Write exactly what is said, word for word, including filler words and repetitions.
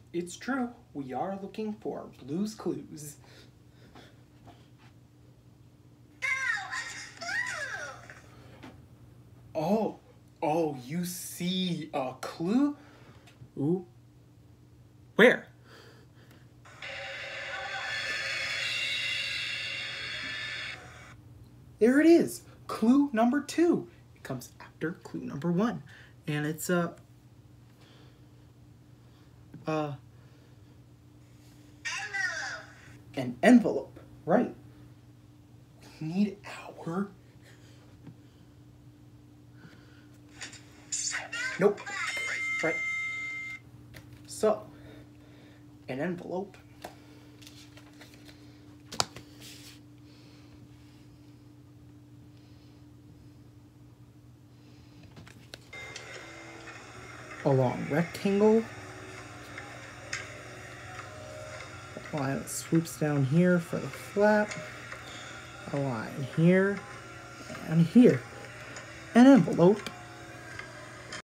It's true. We are looking for Blue's Clues. Oh, oh, you see a clue? Ooh. Where? There it is. Clue number two. It comes after clue number one. And it's a... Uh, uh, an envelope. Right. We need our... Nope. Right. So, an envelope. A long rectangle. A line that swoops down here for the flap. A line here and here. An envelope